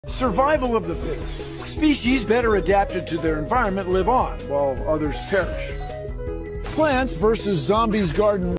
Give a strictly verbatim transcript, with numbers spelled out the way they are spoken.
Survival of the fittest. Species better adapted to their environment live on, while others perish. Plants versus zombies garden